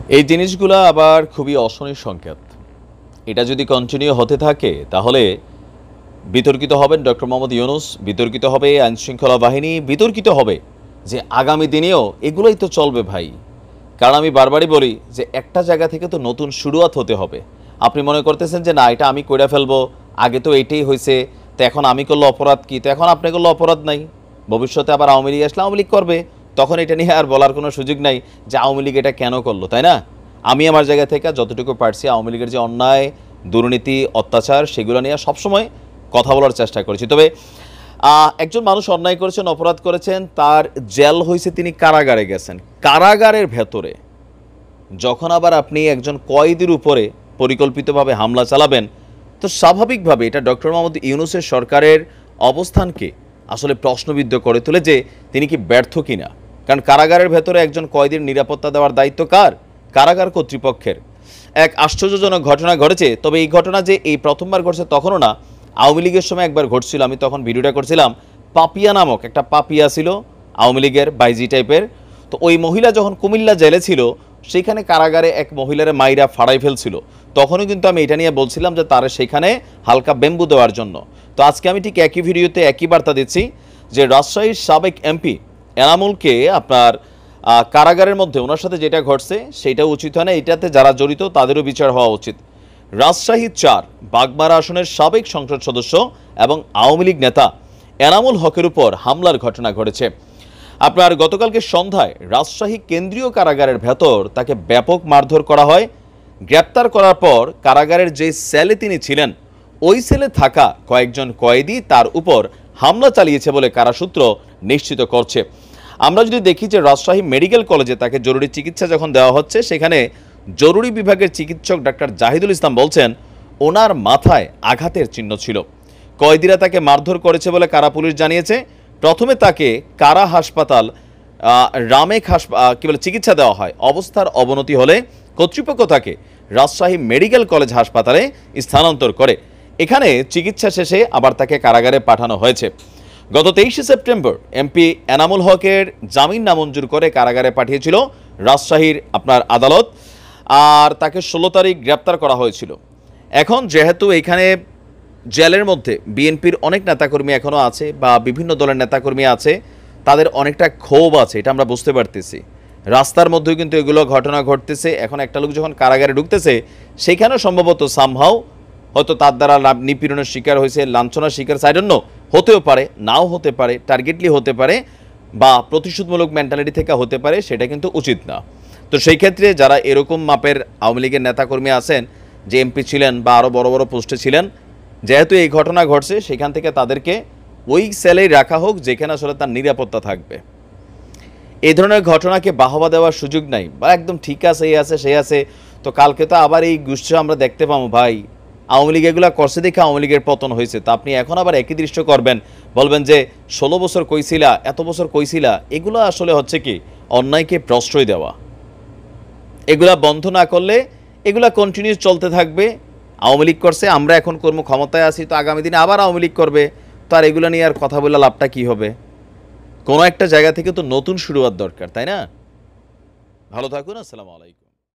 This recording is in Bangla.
এই জিনিসগুলো আবার খুবই অশনির সংকেত। এটা যদি কন্টিনিউ হতে থাকে তাহলে বিতর্কিত হবেন ডক্টর মোহাম্মদ ইউনূস, বিতর্কিত হবে আইনশৃঙ্খলা বাহিনী, বিতর্কিত হবে যে আগামী দিনেও এগুলোই তো চলবে ভাই। কারণ আমি বারবারই বলি যে একটা জায়গা থেকে তো নতুন শুরুয়াত হতে হবে। আপনি মনে করতেছেন যে না এটা আমি কইরা ফেলবো, আগে তো এটাই হয়েছে, তো এখন আমি করলে অপরাধ কি, তো এখন আপনি করলে অপরাধ নাই। ভবিষ্যতে আবার আওয়ামী লীগ আসলে আওয়ামী লীগ করবে, তখন এটা নিয়ে আর বলার কোনো সুযোগ নাই যে আওয়ামী লীগ এটা কেন করলো, তাই না? আমি আমার জায়গা থেকে যতটুকু পারছি আওয়ামী লীগের যে অন্যায়, দুর্নীতি, অত্যাচার সেগুলো নিয়ে সবসময় কথা বলার চেষ্টা করেছি। তবে একজন মানুষ অন্যায় করেছেন, অপরাধ করেছেন, তার জেল হয়েছে, তিনি কারাগারে গেছেন। কারাগারের ভেতরে যখন আবার আপনি একজন কয়েদির উপরে পরিকল্পিতভাবে হামলা চালাবেন, তো স্বাভাবিকভাবে এটা ডক্টর মোহাম্মদ ইউনূসের সরকারের অবস্থানকে আসলে প্রশ্নবিদ্ধ করে তোলে যে তিনি কি ব্যর্থ কিনা। কারণ কারাগারের ভেতরে একজন কয়েদির নিরাপত্তা দেওয়ার দায়িত্ব কার? কারাগার কর্তৃপক্ষের। এক আশ্চর্যজনক ঘটনা ঘটেছে। তবে এই ঘটনা যে এই প্রথমবার ঘটছে তখনও না, আওয়ামী লীগের সময় একবার ঘটছিল। আমি তখন ভিডিওটা করছিলাম। পাপিয়া নামক একটা পাপিয়া ছিল আওয়ামী লীগের বাইজি টাইপের। তো ওই মহিলা যখন কুমিল্লা জেলে ছিল, সেইখানে কারাগারে এক মহিলার মাইরা ফাড়াই ফেলছিল। তখনও কিন্তু আমি এটা নিয়ে বলছিলাম যে তারা সেখানে হালকা বেম্বু দেওয়ার জন্য। তো আজকে আমি ঠিক একই ভিডিওতে একই বার্তা দিচ্ছি যে রাজশাহীর সাবেক এমপি এনামুলকে আপনার কারাগারের মধ্যে ওনার সাথে যেটা ঘটছে সেটা উচিত হয় না, এটাতে যারা জড়িত তাদেরও বিচার হওয়া উচিত। রাজশাহী ৪ বাগমারা আসনের সাবেক সংসদ সদস্য এবং আওয়ামী লীগ নেতা এনামুল হকের উপর হামলার ঘটনা ঘটেছে। আপনার গতকালকে সন্ধ্যায় রাজশাহী কেন্দ্রীয় কারাগারের ভেতর তাকে ব্যাপক মারধর করা হয়। গ্রেপ্তার করার পর কারাগারের যে সেলে তিনি ছিলেন, ওই সেলে থাকা কয়েকজন কয়েদি তার উপর হামলা চালিয়েছে বলে কারাসূত্র নিশ্চিত করছে। আমরা যদি দেখি যে রাজশাহী মেডিকেল কলেজে তাকে জরুরি চিকিৎসা যখন দেওয়া হচ্ছে, সেখানে জরুরি বিভাগের চিকিৎসক ডাক্তার জাহিদুল ইসলাম বলছেন ওনার মাথায় আঘাতের চিহ্ন ছিল। কয়েদিরা তাকে মারধর করেছে বলে কারা পুলিশ জানিয়েছে। প্রথমে তাকে কারা হাসপাতাল রামেক চিকিৎসা দেওয়া হয়। অবস্থার অবনতি হলে কর্তৃপক্ষ তাকে রাজশাহী মেডিকেল কলেজ হাসপাতালে স্থানান্তর করে। এখানে চিকিৎসা শেষে আবার তাকে কারাগারে পাঠানো হয়েছে। গত 23শে সেপ্টেম্বর এমপি এনামুল হকের জামিন নামঞ্জুর করে কারাগারে পাঠিয়েছিল রাজশাহীর আপনার আদালত, আর তাকে 16 তারিখ গ্রেপ্তার করা হয়েছিল। এখন যেহেতু এখানে জেলের মধ্যে বিএনপির অনেক নেতাকর্মী এখনও আছে বা বিভিন্ন দলের নেতাকর্মী আছে, তাদের অনেকটা ক্ষোভ আছে, এটা আমরা বুঝতে পারতেছি। রাস্তার মধ্যেও কিন্তু এগুলো ঘটনা ঘটতেছে। এখন একটা লোক যখন কারাগারে ঢুকতেছে, সেখানেও সম্ভবত সামহাও হয়তো তার দ্বারা নিপীড়নের শিকার হয়েছে, লাঞ্ছনার শিকার, সাইডন্য হতেও পারে, নাও হতে পারে, টার্গেটলি হতে পারে, বা প্রতিশোধমূলক মেন্টালিটি থেকে হতে পারে, সেটা কিন্তু উচিত না। তো সেই ক্ষেত্রে যারা এরকম মাপের আওয়ামী লীগের নেতাকর্মী আছেন, যে এমপি ছিলেন বা আরও বড় বড় পোস্টে ছিলেন, যেহেতু এই ঘটনা ঘটছে সেখান থেকে তাদেরকে ওই সেলেই রাখা হোক যেখানে আসলে তার নিরাপত্তা থাকবে। এই ধরনের ঘটনাকে বাহবা দেওয়ার সুযোগ নাই বা একদম ঠিক আছে, এই আছে সেই আছে, তো কালকে তো আবার এই গোষ্ঠী আমরা দেখতে পাবো ভাই আওয়ামী লীগ এগুলো করছে দেখে আওয়ামী লীগের পতন হয়েছে। তা আপনি এখন আবার একই দৃশ্য করবেন, বলবেন যে 16 বছর কইছিলা, এত বছর কইছিলা। এগুলো আসলে হচ্ছে কি অন্যায়কে প্রশ্রয় দেওয়া। এগুলা বন্ধ না করলে এগুলা কন্টিনিউ চলতে থাকবে। আওয়ামী লীগ করছে, আমরা এখন কর্ম ক্ষমতায় আছি, তো আগামী দিনে আবার আওয়ামী লীগ করবে। তো আর এগুলো নিয়ে আর কথা বলে লাভটা কি হবে? কোনো একটা জায়গা থেকে তো নতুন শুরুয়াত দরকার, তাই না? ভালো থাকুন। আসসালামু আলাইকুম।